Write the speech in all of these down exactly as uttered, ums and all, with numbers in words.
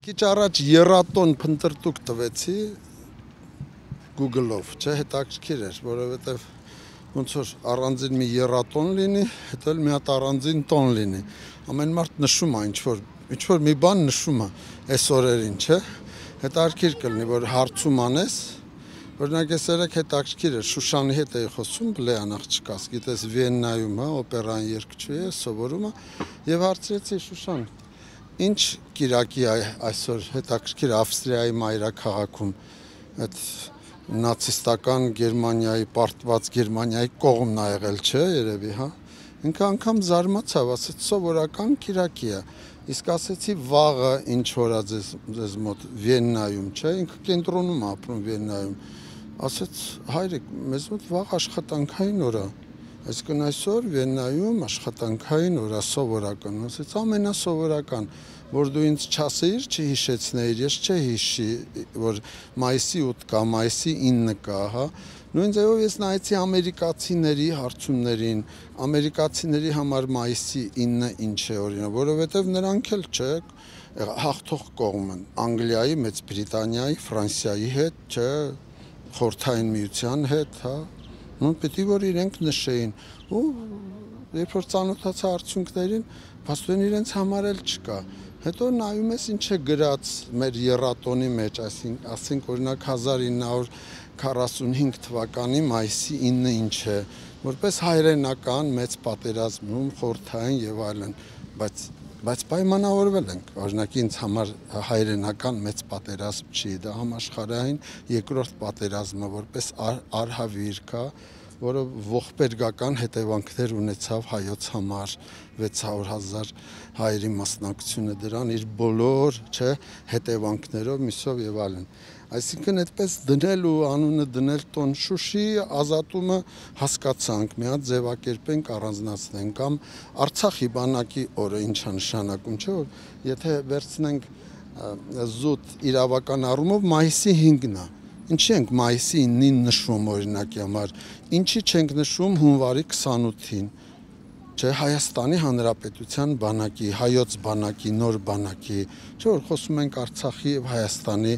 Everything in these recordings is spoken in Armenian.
Քիչ առաջ երատոն փնտրտուք տվեցի Google-ով, չէ, հետաքրքիր էր, որովհետև ոնց որ առանձին մի երատոն լինի, հետո էլ մի հատ առանձին տոն լինի։ Ամեն մարդ նշում է ինչ որ, ինչ որ մի բան նշում է այս օրերին, չէ։ Հետաքրքիր կլինի, որ հարցում անես, օրինակ այս երեք հետաքրքիր էր, Շուշանի հետ էի խոսում, Լեան աղջկաս, գիտես Վիեննայում է, օպերային երգչուհի է, սովորում է, եւ հարցրեցի Շուշան, ինչ կիրակի այսօր հետաքրքիր Ավստրիայի մայրաքաղաքում այդ նացիստական Գերմանիայի պարտված Գերմանիայի կողմն ա եղել, չէ, երևի, հա։ Ինքը անգամ զարմացավ, ասեց սովորական կիրակի է։ Իսկ ասեցի վաղը ինչ օր է ձեզ ձեզ մոտ Վիեննայում, չէ, ինքը կենտրոնում է ապրում Վիեննայում։ Ասեց հայրիկ, մեզ մոտ վաղ աշխատանքային օր է։ Այսինքն այսօր Վիեննայում աշխատանքային օր է սովորական, ասեց ամենասովորական, որ դու ինձ չասեիր, չհիշեցնեիր, ես չհիշի, որ մայիսի ութ կա, մայիսի ինը կա, հա։ Նույն ձևով ես նայեցի ամերիկացիների հարցումներին, ամերիկացիների համար մայիսի ինը ինչ է օրինակ, որովհետև նրանք էլ չէ, հաղթող կողմ են, Անգլիայի, Մեծ Բրիտանիայի, Ֆրանսիայի հետ, չէ, Խորհրդային Միության հետ, հա։ Նույն պետք է որ իրենք նշեին, ու երբ որ ծանոթացա արդյունքներին, փաստորեն իրենց համար էլ չկա։ Հետո նայում ես ինչ է գրած մեր երատոնի մեջ, ասենք օրինակ հազար ինը հարյուր քառասունհինգ թվականի մայիսի ինը ինչ է, որպես հայրենական մեծ պատերազմում խորհրդային եւ այլն, բայց բայց պայմանավորվել ենք, օրինակ ինձ համար հայրենական մեծ պատերազմ չի, դա համաշխարհային երկրորդ պատերազմը, որպես արհավիր կա, որը ողբերգական հետևանքներ ունեցավ հայոց համար, վեց հարյուր հազար հայերի մասնակցությունը դրան իր բոլոր, չէ, հետևանքներով, միսով եւ այլն։ Այսինքն այդպես դնել ու անունը դնել տոն Շուշի ազատումը հասկացանք, մի հատ ձևակերպենք, առանձնացնենք, կամ Արցախի բանակի օրը ինչ է նշանակում, չէ՞ որ եթե վերցնենք զուտ իրավական առումով մայիսի հինգն է։ Ինչի ենք մայիսի ինին նշում օրինակի համար, ինչի չենք նշում հունվարի քսանութին, չէ, Հայաստանի Հանրապետության բանակի, հայոց բանակի, նոր բանակի, չէ՞ որ խոսում ենք Արցախի եւ Հայաստանի,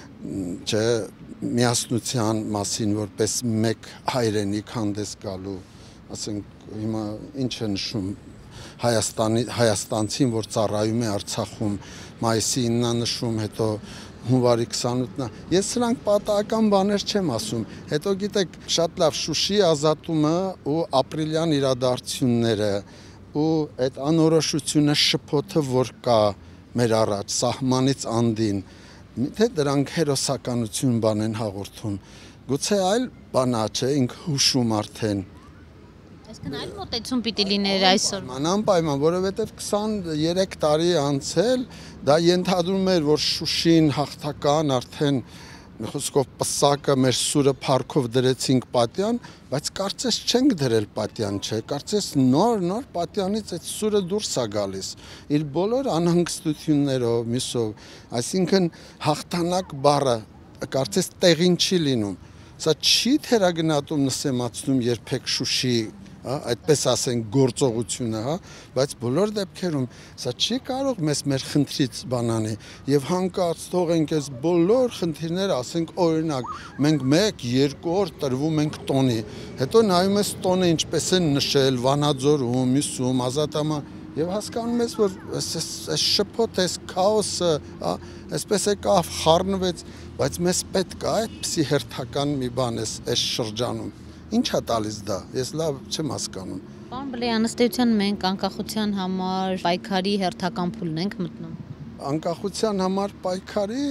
չէ, միասնության մասին, որպես մեկ հայրենիք հանդես գալու, ասենք հիմա ինչ է նշում Հայաստանի հայաստանցին, որ ծառայում է Արցախում, մայիսի ինը նշում, հետո հունվարի քսանութն է։ Ես սրանք պատահական բաներ չեմ ասում։ Հետո գիտեք, շատ լավ Շուշի ազատումը ու ապրիլյան իրադարձությունները ու այդ անորոշությունը շփոթը, որ կա մեր առաջ սահմանից անդին, թե դրանք հերոսականություն բան են հաղորդում։ Գուցե այլ բան է, չէ, ինքը հուշում արդեն։ Այսինքն այլ մոտեցում պիտի լիներ այսօր։ Անպայման, որովհետև քսաներեք տարի անցել, դա ենթադրում էր, որ Շուշին հաղթական արդեն խոսքով պսակը մեր սուրը փառքով դրեցինք պատյան, բայց կարծես չենք դրել պատյան, չէ, կարծես նոր նոր պատյանից այդ սուրը դուրս է գալիս, իր բոլոր անհանգստություններով, միսով, այսինքն հաղթանակ բառը կարծես տեղին չի լինում, սա չի թերագնահատում նսեմացնում երբեք Շուշի, այդպես ասենք գործողությունը, հա, բայց բոլոր դեպքերում սա չի կարող մեզ մեր խնդրից բանանի եւ հանկարծ թողենք այս բոլոր խնդիրները, ասենք օրինակ, մենք մեկ, երկու օր տրվում ենք տոնի, հետո նայում ես տոնը ինչպես են նշել Վանաձորում, Միսում, Ազատամա եւ հասկանում ես, որ այս շփոթ, այս քաոսը, հա, այսպես է կա խառնվեց, բայց մեզ պետք է այդպիսի հերթական մի բան էս այս շրջանում։ Ինչ է տալիս դա, ես լավ չեմ հասկանում։ Պարոն Բլեյան, ըստ էության մենք անկախության համար պայքարի հերթական փուլն ենք մտնում։ Անկախության համար պայքարի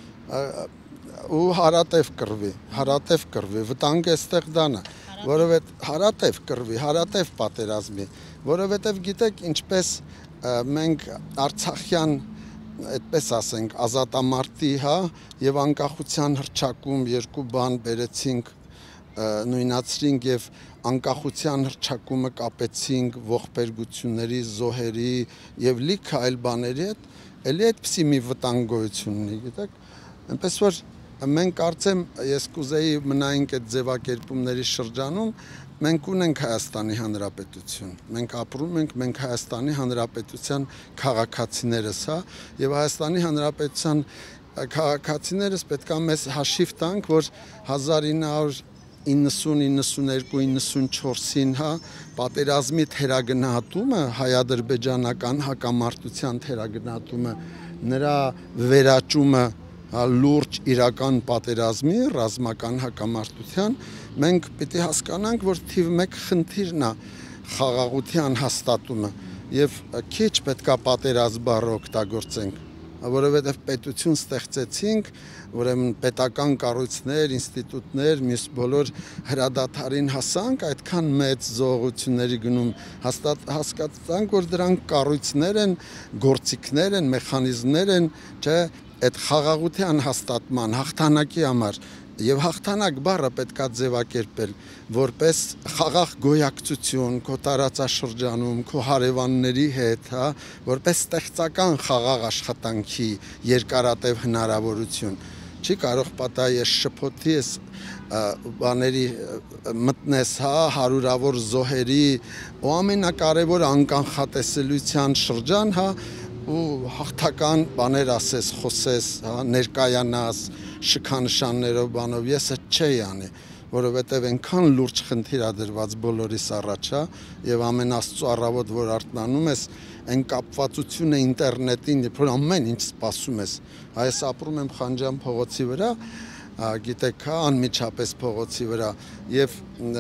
ու հարատև կռվի, հարատև կռվի, վտանգը այստեղ դան է, որովհետև հարատև կռվի, հարատև պատերազմի, որովհետև գիտեք ինչպես մենք Արցախյան այդպես ասենք ազատամարտի, հա, եւ անկախության հռչակում երկու բան բերեցինք նույնացրինք եւ անկախության հռչակումը կապեցինք ողբերգությունների, զոհերի եւ լիքը այլ բաների հետ, ելի այդպիսի մի վտանգություն ունի, գիտեք, այնպես որ մենք կարծեմ ես կուզեի մնայինք այդ ձևակերպումների շրջանում, մենք ունենք Հայաստանի Հանրապետություն, մենք ապրում ենք, մենք Հայաստանի Հանրապետության քաղաքացիներս, հա, եւ Հայաստանի Հանրապետության քաղաքացիներս պետք է մեզ հաշիվ տանք, որ հազար ինը հարյուր իննսուն իննսուներկու իննսունչորսին, հա, պատերազմի թերագնահատումը, հայ-ադրբեջանական հակամարտության թերագնահատումը, նրա վերաճումը լուրջ իրական պատերազմի, ռազմական հակամարտության, մենք պիտի հասկանանք, որ թիվ մեկ խնդիրն է խաղաղության հաստատումը եւ քիչ պետքա պատերազմ բառը օգտագործենք, որովհետեւ պետություն ստեղծեցինք, ուրեմն պետական կառույցներ, ինստիտուտներ, մյուս բոլոր հրադադարին հասանք, այդքան մեծ զողությունների գնում հասկացանք, որ դրանք կառույցներ են, գործիքներ են, մեխանիզմներ են, չէ, այդ խաղաղության հաստատման հաղթանակի համար եւ հաղթանակ բառը պետքա ձևակերպել որպես խաղաղ գոյակցություն քո տարածաշրջանում, քո հարևանների հետ, հա, որպես ստեղծական խաղաղ աշխատանքի երկարատև հնարավորություն։ Չի կարող պատահի շփոթի ես բաների մտնես, հա, հարյուրավոր զոհերի ու ամենակարևոր անկանխատեսելիության շրջան, հա, ու հաղթական բաներ ասես, խոսես, հա, ներկայանաս, շքանշաններով բանով, ես այդ չէի անի, որովհետև այնքան լուրջ խնդիր ա դրված բոլորիս առաջ, հա, եւ ամեն Աստծո առավոտ, որ արթնանում ես, այն կապվածությունը ինտերնետին, երբ որ ամեն ինչ սպասում ես, այս ապրում եմ Խանջյան փողոցի վրա, գիտեք, հա, անմիջապես փողոցի վրա եւ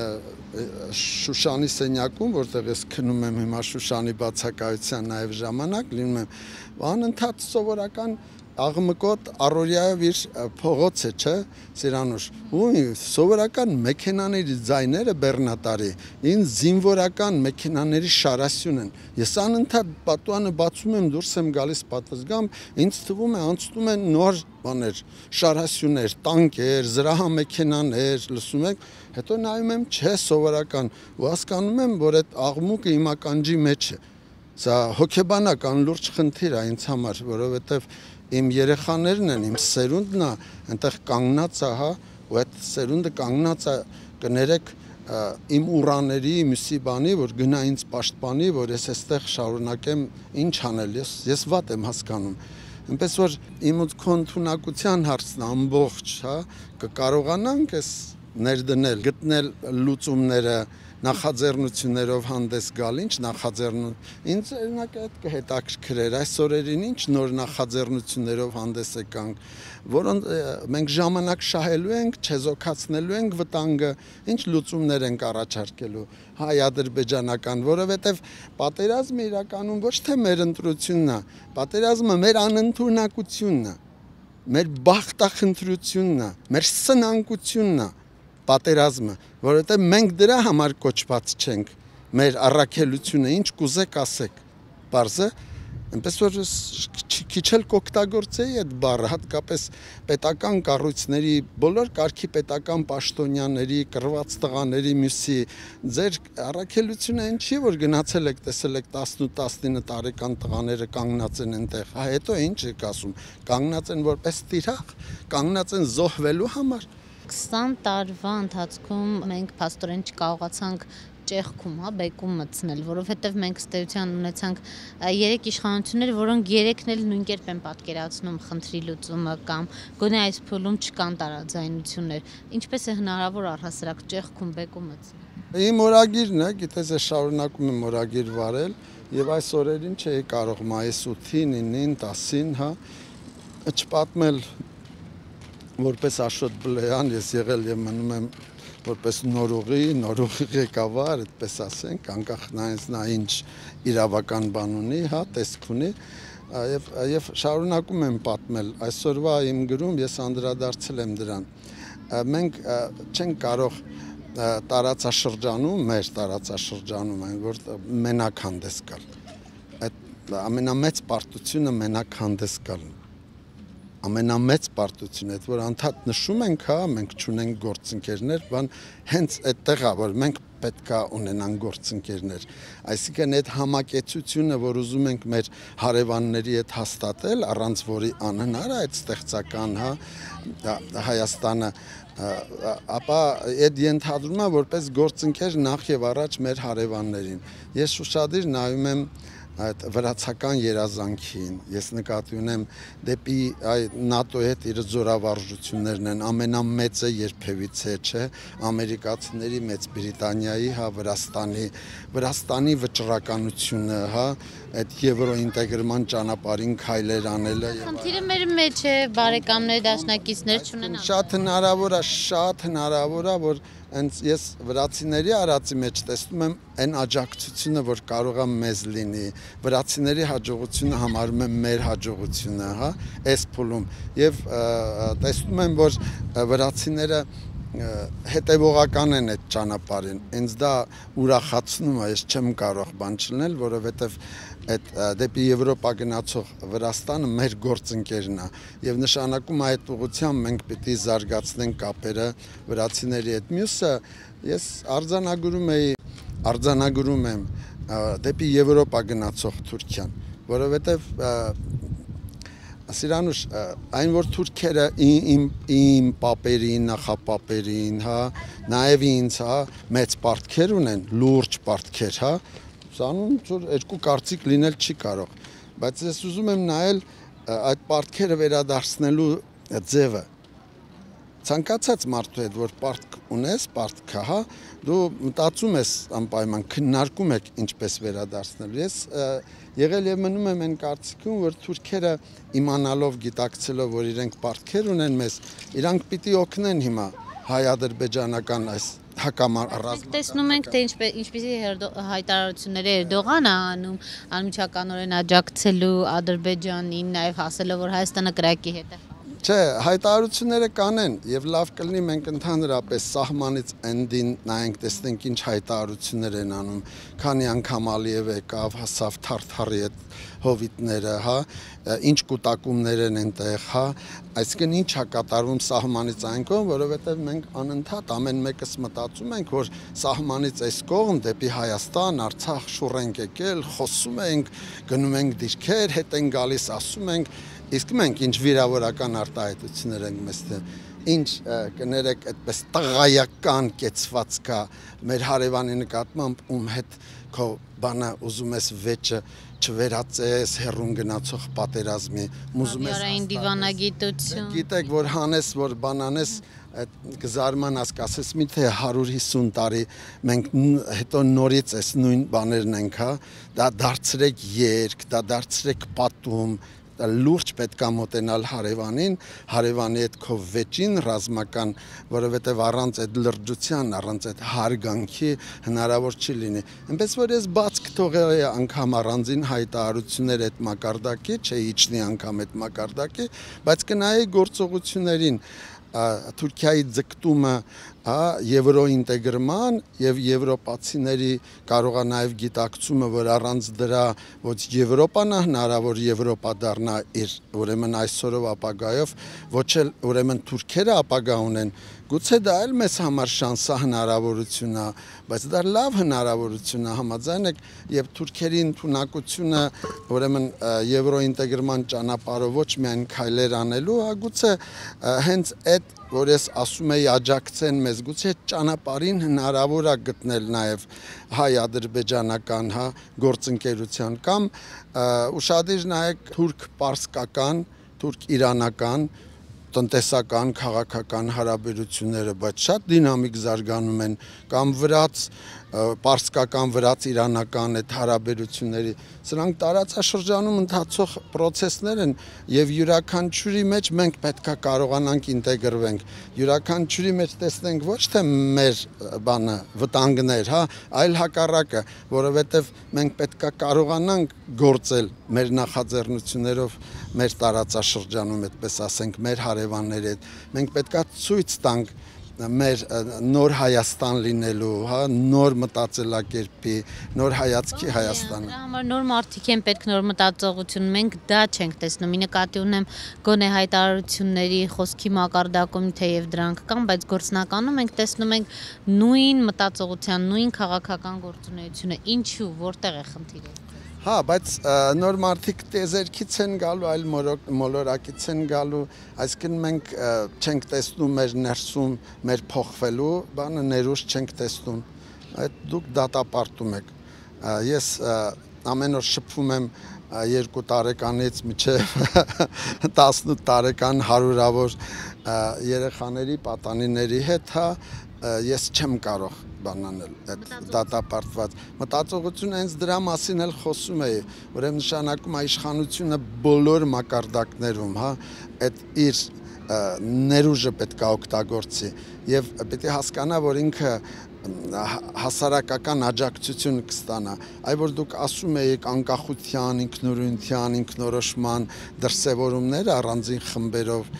Շուշանի սենյակում, որտեղ ես քնում եմ հիմա Շուշանի բացակայության նաև ժամանակ, լինում եմ անընդհատ սովորական աղմկոտ առօրյայով իր փողոց է, չէ, Սիրանուշ, ու սովորական մեքենաների ձայները բեռնատարի, ին զինվորական մեքենաների շարասյուն են, ես անընդհատ պատուանը բացում եմ, դուրս եմ գալիս պատզգամ, ինձ թվում է անցնում են նոր բաներ, շարասյուններ, տանկեր, զրահամեքենաներ, լսում եք, հետո նայում եմ, չէ, սովորական, ու հասկանում եմ, որ այդ աղմուկը իմ ականջի մեջ է, սա հոգեբանական լուրջ խնդիր է ինձ համար, որովհետև իմ երեխաներն են, իմ սերունդն է, այնտեղ կանգնած է, հա, ու այդ սերունդը կանգնած է, կներեք իմ ուրաների, մյուսի բանի, որ գնա ինձ պաշտպանի, որ ես այստեղ շարունակեմ ինչ անել, ես, ես վատ եմ հասկանում։ Այնպես որ իմ ու քո ընդունակության հարցն ամբողջ, հա, կկարողանանք այս ներդնել, գտնել լուծումները, նախաձեռնություններով հանդես գալ, ինչ նախաձեռնություն, ինձ օրինակ այդ կհետաքրքրեր, այս օրերին ինչ նոր նախաձեռնություններով հանդես եկանք, որոնց մենք ժամանակ շահելու ենք, չեզոքացնելու ենք վտանգը, ինչ լուծումներ ենք առաջարկելու, հայ-ադրբեջանական, որովհետև պատերազմը իրականում ոչ թե մեր ընտրությունն է, պատերազմը մեր անընդունակությունն է, մեր բախտախնդրությունն է, մեր սնանկությունն է, պատերազմը, որովհետև մենք դրա համար կոչված չենք, մեր առաքելությունը, ինչ կուզեք ասեք, պարզ է, այնպես որ քիչ էլ կօգտագործեի այդ բառը, հատկապես պետական կառույցների, բոլոր կարգի պետական պաշտոնյաների, կռված տղաների մյուսի, ձեր առաքելությունը այն չի, որ գնացել եք, տեսել եք տասն ու տասնինը տարեկան տղաները կանգնած են այնտեղ, հա հետո ինչ եք ասում, կանգնած են որպես տիրախ, կանգնած են զոհվելու համար։ քսան տարվա ընթացքում մենք փաստորեն չկարողացանք ճեղքում, հա, բեկում մտցնել, որովհետև մենք ըստ էության ունեցանք երեք իշխանություններ, որոնք երեքն էլ նույն կերպ են պատկերացնում խնդրի լուծումը կամ գոնե այս փուլում չկան տարաձայնություններ։ Ինչպես է հնարավոր առհասարակ ճեղքում բեկում մտցնել։ Իմ օրագիրն է, գիտես, ես շարունակում եմ օրագիր վարել եւ այս օրերին չէի կարող մայիս ութին, ինին, տասին, հա, չպատմել որպես Աշոտ Բլեյան ես եղել եւ մնում եմ որպես նորուղի, նորուղի ղեկավար, այդպես ասենք, անկախ նայած նա ինչ իրավական բան ունի, հա, տեսք ունի, եւ եւ շարունակում եմ պատմել։ Այսօրվա իմ գրում ես անդրադարձել եմ դրան։ Մենք չենք կարող տարածաշրջանում, մեր տարածաշրջանում, այն որ մենակ հանդես գալ։ Այդ ամենամեծ պարտությունը մենակ հանդես գալն ամենամեծ պարտությունը, այդ որ անդադ նշում ենք, հա, մենք չունենք գործընկերներ, բան հենց այդտեղ է, որ մենք պետք է ունենան գործընկերներ։ Այսինքն այդ համակեցությունը, որ ուզում ենք մեր հարևանների հետ հաստատել, առանց որի անհնար է այդ ստեղծական, հա, Հայաստանը, ապա այդ ենթադրում է որպես գործընկեր նախ եւ առաջ մեր հարևաններին։ Ես շուշադիր նայում եմ այդ վրացական երազանքին, ես նկատի ունեմ դեպի ՆԱՏՕ-ի հետ իր զորավարժություններն են, ամենամեծը երբևիցե, չէ, ամերիկացիների, Մեծ Բրիտանիայի, հա, Վրաստանի, Վրաստանի վճռականությունը, հա, այդ եվրոինտեգրման ճանապարհին քայլեր անելը։ Խնդիրը մեր մեջ է, բարեկամներ, դաշնակիցներ չունենան։ Շատ հնարավոր է, շատ հնարավոր է, որ հենց ես վրացիների արածի մեջ տեսնում եմ այն աջակցությունը, որ կարող է մեզ լինի, վրացիների հաջողությունը համարում եմ մեր հաջողությունը, հա, այս փուլում, եւ տեսնում եմ, որ վրացիները հետևողական են այդ ճանապարհին, ինձ դա ուրախացնում է, ես չեմ կարող բան չլնել, որովհետեւ այդ դեպի Եվրոպա գնացող Վրաստանը մեր գործընկերն է եւ նշանակում այդ ուղղությամբ մենք պիտի զարգացնենք կապերը վրացիների հետ։ Մյուսը ես արձանագրում էի, արձանագրում եմ դեպի Եվրոպա գնացող Թուրքիան, որովհետեւ Սիրանուշ, այն որ թուրքերը իմ իմ պապերին, նախապապերին, հա, նաեւ ինձ, հա, մեծ պարտքեր ունեն, լուրջ պարտքեր, հա, սանում որ երկու կարծիք լինել չի կարող, բայց ես ուզում եմ նայել այդ պարտքերը վերադարձնելու ձևը։ Ցանկացած մարդու հետ որ պարտք ունես, պարտքա, հա, դու մտածում ես անպայման, քննարկում եք ինչպես վերադարձնել։ Ես եղել եւ մնում եմ այն կարծիքում, որ թուրքերը իմանալով, գիտակցելով, որ իրենք պարտքեր ունեն մեզ, իրանք պիտի օգնեն հիմա հայ-ադրբեջանական այս հակամարզական։ Տեսնում ենք, թե ինչպեսի հայտարարություններ Էրդողանը անում, անմիջականորեն աջակցելու Ադրբեջանին, նաեւ հասելով, որ Հայաստանը կրակի հետ է։ Չէ, հայտարարությունները կանեն եւ լավ կլինի մենք ընդհանրապես սահմանից ընդին նայենք, տեսնենք ինչ հայտարարություններ են անում, քանի անգամ Ալիև եկավ, հասավ Թարթարի հետ հովիտները, հա, ինչ կուտակումներ են այնտեղ, հա, այսինքն ինչ է կատարվում սահմանից այն կողմ, որովհետեւ մենք անընդհատ ամեն մեկս մտածում ենք, որ սահմանից այս կողմ դեպի Հայաստան, Արցախ շուռ ենք եկել, խոսում ենք, գնում ենք դիրքեր, հետ են գալիս, ասում ենք, իսկ մենք ինչ վիրավորական արտահայտություններ ենք մեզ ինչ կներեք այդպես տղայական կեցված կա մեր հարևանի նկատմամբ ում հետ քո բանը ուզում ես վեճը չվերածես հերուն գնացող պատերազմի ուզում ես Արային դիվանագիտություն գիտեք որ հանես որ բանանես այդ կզարմանաս կասես մի թե հարյուր հիսուն տարի մենք հետո նորից այս նույն բաներն ենք հա դա դարձրեք երգ դա դարձրեք պատում լուրջ պետք է մոտենալ հարևանին, հարևանի հետ քո վեճին ռազմական, որովհետև առանց այդ լրջության, առանց այդ հարգանքի հնարավոր չի լինի։ Այնպես որ ես բաց կթողեի անգամ առանձին հայտարարություններ այդ մակարդակի, չէ իջնի անգամ այդ մակարդակի, բայց կնայեի գործողություններին Թուրքիայի ձգտումը եվրոինտեգրման եւ եվրոպացիների կարող է նաեւ գիտակցումը որ առանց դրա ոչ Եվրոպան է հնարավոր Եվրոպա դառնա իր ուրեմն այսօրով ապագայով ոչ էլ ուրեմն թուրքերը ապագա ունեն գուցե դա էլ մեզ համար շանսա հնարավորություն է բայց դա լավ հնարավորություն է համաձայն եք եւ թուրքերի ընդունակությունը ուրեմն եվրոինտեգրման ճանապարհով ոչ միայն քայլեր անելու հա գուցե հենց այդ որ ես ասում եի աջակցեն մեզ գուցե ճանապարհին հնարավոր է գտնել նաև հայ-ադրբեջանական հա գործընկերության կամ ուշադիր նայեք թուրք-պարսկական, թուրք-իրանական տնտեսական, քաղաքական հարաբերությունները, բայց շատ դինամիկ զարգանում են կամ վրաց, պարսկական, վրաց, իրանական այդ հարաբերությունների, սրանք տարածաշրջանում ընթացող պրոցեսներ են եւ յուրաքանչյուրի մեջ մենք պետք է կարողանանք ինտեգրվենք, յուրաքանչյուրի մեջ տեսնենք ոչ թե մեր բանը վտանգներ, հա, այլ հակառակը, որովհետեւ մենք պետք է կարողանանք գործել մեր նախաձեռնություններով մեր տարածաշրջանում, այդպես ասենք, մեր հարևանների հետ, մենք պետք է ցույց տանք մեր նոր Հայաստան լինելու, հա, նոր մտածելակերպի, նոր հայացքի Հայաստանը։ Դրա համար նոր մարդիկ են պետք, նոր մտածողություն, մենք դա չենք տեսնում։ Ի նկատի ունեմ գոնե հայտարարությունների խոսքի մակարդակում, թեև դրանք կան, բայց գործնականում մենք տեսնում ենք նույն մտածողության, նույն քաղաքական գործունեությունը։ Ինչու, որտեղ է խնդիրը։ Հա, բայց նոր մարդիկ տեզերքից են գալու, այլ մոլորակից են գալու, այսինքն մենք չենք տեսնում մեր ներսում, մեր փոխվելու, բանը ներուժ չենք տեսնում, այդ դուք դատապարտում եք։ Ես ամեն օր շփվում եմ երկու տարեկանից մինչև տասնութ տարեկան հարյուրավոր երեխաների, պատանիների հետ, հա, ես չեմ կարող բանանել այդ դատապարտված մտածողությունը հենց դրա մասին էլ խոսում է, ուրեմն նշանակում է իշխանությունը բոլոր մակարդակներում, հա, այդ իր ներուժը պետք է օգտագործի եւ պետք է հասկանա, որ ինքը հասարակական աջակցություն կստանա, այ որ դուք ասում եք անկախության, ինքնուրույնության, ինքնորոշման դրսևորումները առանձին խմբերով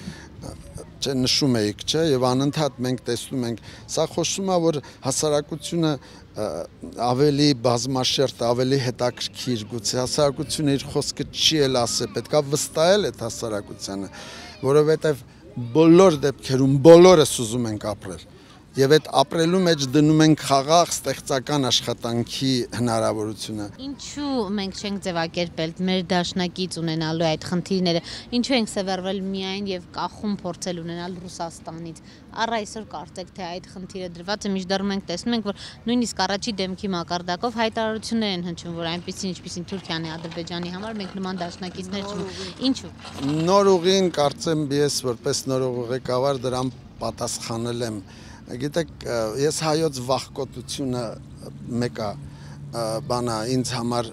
Չէ նշում եք, չէ, եւ անընդհատ մենք տեսնում ենք, սա խոսում է, որ հասարակությունը ավելի բազմաշերտ, ավելի հետաքրքիր, գուցե հասարակությունը իր խոսքը չի էլ ասել, պետքա վստահել այդ հասարակությանը, որովհետեւ բոլոր դեպքերում բոլորս ուզում ենք ապրել։ Եվ այդ ապրելու մեջ դնում ենք խաղաղ ստեղծական աշխատանքի հնարավորությունը։ Ինչու մենք չենք ձևակերպել մեր դաշնակից ունենալու այդ խնդիրները, ինչու ենք սևեռվել միայն եւ կախում փորձել ունենալ Ռուսաստանից։ Առ այսօր կարծեք թե այդ խնդիրը դրված է, միշտ մենք տեսնում ենք, որ նույնիսկ առաջի դեմքի մակարդակով հայտարարություններ են հնչում, որ այնպեսին ինչպեսին Թուրքիան է Ադրբեջանի համար, մենք նման դաշնակիցներ չունենք։ Ինչու։ Նոր ուղին կարծեմ ես որպես նոր ուղեկավար դրան պատասխանել եմ։ Գիտեք, ես հայոց վախկոտությունը մեկը բանա ինձ համար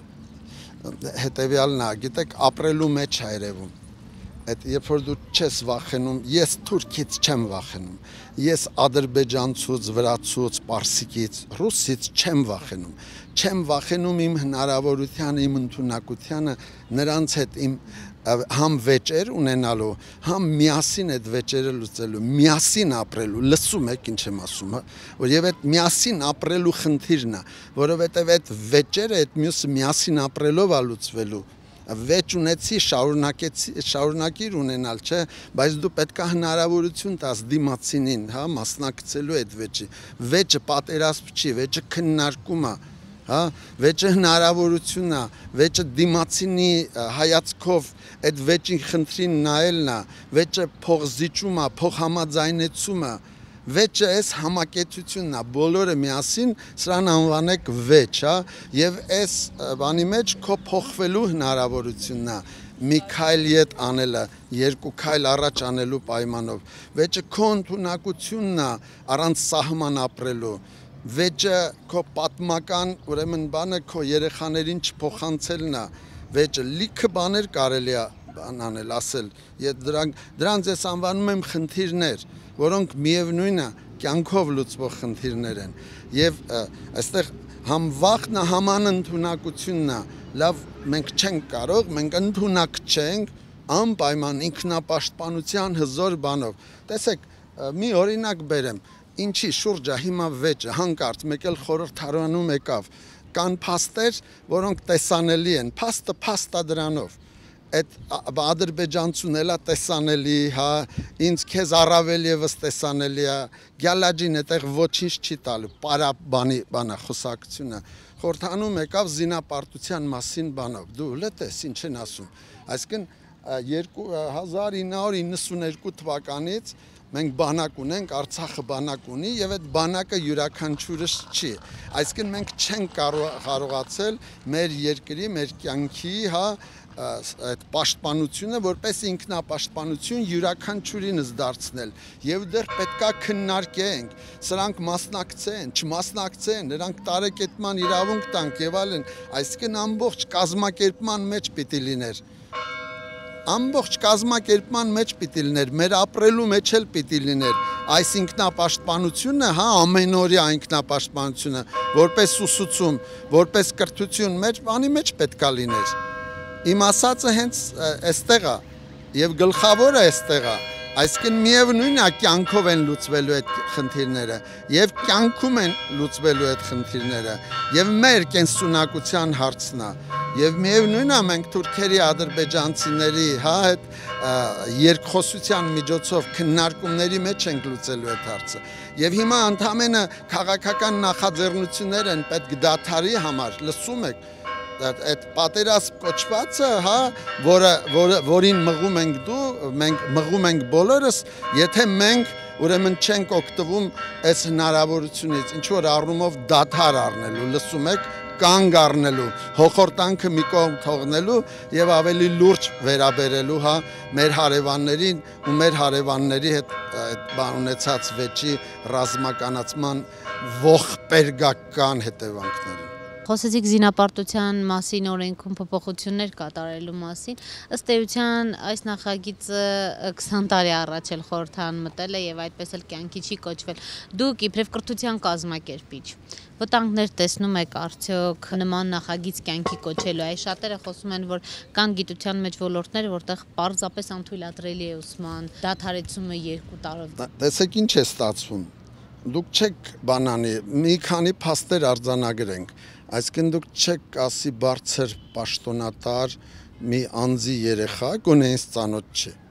հետևյալն է, գիտեք, ապրելու մեջ է երևում։ Այդ երբ որ դու չես վախենում, ես թուրքից չեմ վախենում, ես ադրբեջանցուց, վրացուց, պարսիկից, ռուսից չեմ վախենում, չեմ վախենում իմ հնարավորությանը, իմ ընդունակությանը նրանց հետ իմ համ վեճեր ունենալու, համ միասին այդ վեճերը լուծելու, միասին ապրելու, լսում եք ինչ եմ ասում, որ եւ այդ միասին ապրելու խնդիրն է, որովհետեւ այդ վեճերը այդ մյուսը միասին ապրելով է լուծվելու։ Վեճ ունեցի, շարունակեցի, շարունակիր ունենալ, չէ, բայց դու պետք է հնարավորություն տաս դիմացինին, հա, մասնակցելու այդ վեճի։ Վեճը պատերազմ չի, վեճը քննարկում է, հա, վեճը հնարավորություն է, վեճը դիմացինի հայացքով այդ վեճին խնդրին նայելն է, վեճը փոխզիջում է, փոխհամաձայնեցում է։ Վեճը այս համակեցությունն է, բոլորը միասին սրան անվանեք վեճ, հա, եւ այս բանի մեջ քո փոխվելու հնարավորությունն է, մի քայլ ետ անելը, երկու քայլ առաջ անելու պայմանով։ Վեճը քո ընդունակությունն է, առանց սահման ապրելու։ Վեճը քո պատմական, ուրեմն բանը քո երեխաներին չփոխանցելն է։ Վեճը լիքը բաներ կարելի է անել, ասել։ Դրանք դրանց ես անվանում եմ խնդիրներ, որոնք միևնույն է կյանքով լուծվող խնդիրներ են եւ այստեղ համ վախն է, համ անընդունակությունն է, լավ մենք չենք կարող, մենք ընդունակ չենք, անպայման ինքնապաշտպանության հզոր բանով։ Տեսեք, մի օրինակ բերեմ, ինչի շուրջը հիմա վեճը հանկարծ մեկ էլ խորհրդարանում եկավ, կան փաստեր, որոնք տեսանելի են, փաստը փաստա դրանով։ Այդ ադրբեջանցուն էլա տեսանելի, հա, ինձ քեզ առավել եւս տեսանելի է, գյալաջին այդտեղ ոչինչ չի տալու, պարա բանի բանա խոսակցությունը։ Խորհրդանում եկավ զինապարտության մասին բանով, դու լետես ինչ են ասում։ Այսինքն հազար ինը հարյուր իննսունհինգ թվականից մենք բանակ ունենք, Արցախը բանակ ունի եւ այդ բանակը յուրաքանչյուրս չի։ Այսինքն մենք չենք կարողացել մեր երկրի, մեր կյանքի, հա, այդ պաշտպանությունը որպես ինքնապաշտպանություն յուրաքանչյուրինս դարձնել եւ դեռ պետքա քննարկենք, սրանք մասնակցեն, չմասնակցեն, նրանք տարեկետման իրավունք տանք եւ այլն, այսինքն ամբողջ կազմակերպման մեջ պիտի լիներ։ Ամբողջ կազմակերպման մեջ պիտի լիներ, մեր ապրելու մեջ էլ պիտի լիներ, այս ինքնապաշտպանությունը, հա, ամենօրյա ինքնապաշտպանությունը, որպես ուսուցում, որպես կրթություն մեր բանի մեջ պետքա լիներ։ Իմ ասածը հենց այստեղ է եւ գլխավորը այստեղ է, Այսինքն միևնույնն է կյանքով են լուծվելու այդ խնդիրները եւ կյանքում են լուծվելու այդ խնդիրները եւ մեր կենսունակության հարցն է եւ միևնույնն է մենք թուրքերի ադրբեջանցիների հա այդ երկխոսության միջոցով քննարկումների մեջ ենք լուծելու այդ հարցը եւ հիմա ընդհանրապես քաղաքական նախաձեռնություններ են պետք դադարի համար լսում եք այդ պատերազմ կոչվածը, հա, որը որին մղում ենք դու, մենք մղում ենք բոլորս, եթե մենք ուրեմն չենք օգտվում այս հնարավորությունից, ինչ որ առումով դադար առնելու, լսում եք, կանգ առնելու, հոխորտանքը մի կողմ թողնելու եւ ավելի լուրջ վերաբերելու, հա, մեր հարևաններին ու մեր հարևանների հետ այդ բան ունեցած վեճի ռազմականացման ողբերգական հետևանքները Խոսեցիք զինապարտության մասին, օրենքում փոփոխություններ կատարելու մասին։ Ըստ էության այս նախագիծը քսան տարի առաջ էլ խորհրդան մտել է եւ այդպես էլ կյանքի չի կոչվել։ Դուք իբրև կրթության կազմակերպիչ վտանգներ տեսնում եք արդյոք նման նախագիծ կյանքի կոչելու։ Այս շատերը խոսում են, որ կան գիտության մեջ ոլորտներ, որտեղ պարզապես անթույլատրելի է ուսման դադարեցումը երկու տարով։ Տեսեք ինչ է ստացվում։ Դուք չեք բանանի, մի քանի փաստեր արձանագրենք։ Այսինքն դուք չեք ասի բարձր պաշտոնատար մի անձի երեխա գոնե ծանոթ չէ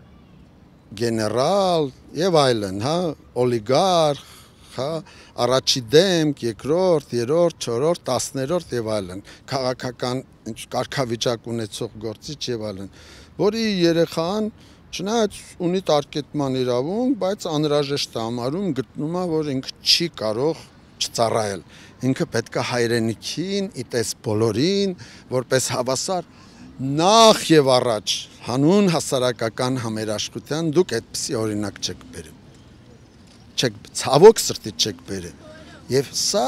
գեներալ եւ այլն, հա, օլիգարխ, հա, առաջի դեմք, երկրորդ, երրորդ, չորրորդ, տասներորդ եւ այլն, քաղաքական ինչ կարգավիճակ ունեցող գործիչ եւ այլն, որի երեխան չնայած ունի տարկետման իրավունք, բայց անհրաժեշտ է համարում գտնում է, որ ինքը չի կարող չծառայել ինքը պետք է հայրենիքին, իտես բոլորին, որպես հավասար նախ եւ առաջ հանուն հասարակական համերաշխության դուք այդպիսի օրինակ չեք բերում։ Չեք ցավոք սրտի չեք բերել։ Եվ սա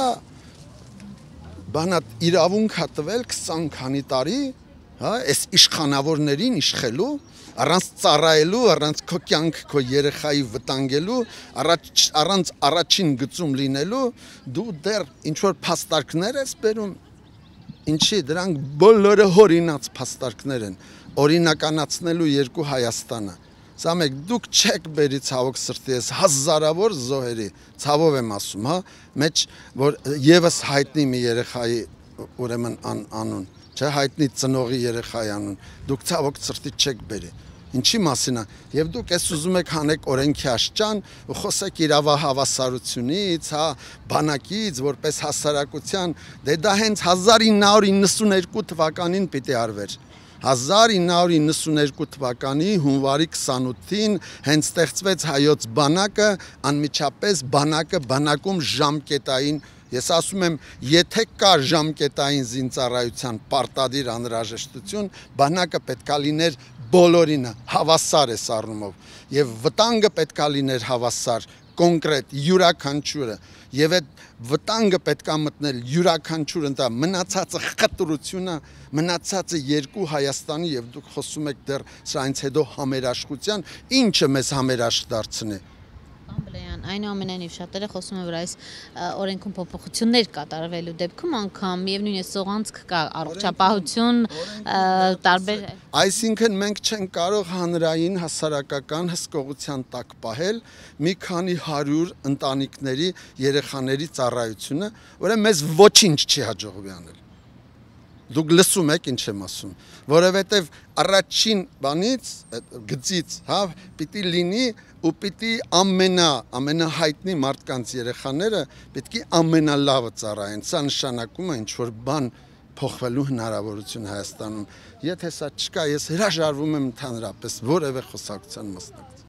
բանա իրավունք է տվել քսան քանի տարի, հա, այս իշխանավորներին իշխելու առանց ծառայելու, առանց քո կյանք, քո երեխայի վտանգելու, առանց առանց առաջին գծում լինելու, դու դեռ ինչ որ փաստարկներ ես բերում, ինչի դրանք բոլորը հորինած փաստարկներ են, օրինականացնելու երկու Հայաստանը։ Սա մեկ դուք չեք բերի ցավոք սրտի ես հազարավոր զոհերի, ցավով եմ ասում, հա, մեջ որ եւս հայտնի մի երեխայի ուրեմն անուն, չէ, հայտնի ծնողի երեխայի անուն, դուք ցավոք սրտի չեք բերի։ Ինչի մասին է, եւ դուք ես ուզում եք հանեք օրենքի աշճան ու խոսեք իրավահավասարությունից, հա, բանակից, որպես հասարակության, դե դա հենց հազար ինը հարյուր իննսունհինգ թվականին պիտի արվեր։ հազար ինը հարյուր իննսունհինգ թվականի հունվարի քսանութին հենց ստեղծվեց հայոց բանակը, անմիջապես բանակը բանակում ժամկետային Ես ասում եմ, եթե կա ժամկետային զինծառայության պարտադիր անհրաժեշտություն, բանակը պետք է լիներ բոլորինը, հավասար է առումով, եւ վտանգը պետք է լիներ հավասար, կոնկրետ, յուրաքանչյուրը, եւ այդ վտանգը պետք է մտնել յուրաքանչյուր ընտա, մնացածը խտրությունը, մնացածը երկու Հայաստանի եւ դուք խոսում եք դեռ սրանից հետո համերաշխության, ինչը մեզ համերաշխ դարձնի։ Բլեյան, այնուամենայնիվ շատերը խոսում են, որ այս օրենքում փոփոխություններ կատարվելու դեպքում անգամ միևնույն է սողանցք կա առողջապահություն տարբեր Այսինքն մենք չենք կարող հանրային հասարակական հսկողության տակ պահել մի քանի հարյուր ընտանիքների երեխաների ծառայությունը, որը մեզ ոչինչ չի հաջողվի անել։ Դուք լսում եք ինչ եմ ասում, որովհետև առաջին բանից, գծից, հա, պիտի լինի ու պիտի ամենա, ամենահայտնի մարդկանց երեխաները պետք է ամենալավը ծառայեն, սա նշանակում է ինչ-որ բան փոխվելու հնարավորություն Հայաստանում, եթե սա չկա, ես հրաժարվում եմ ընդհանրապես որևէ խոսակցության մասնակցել։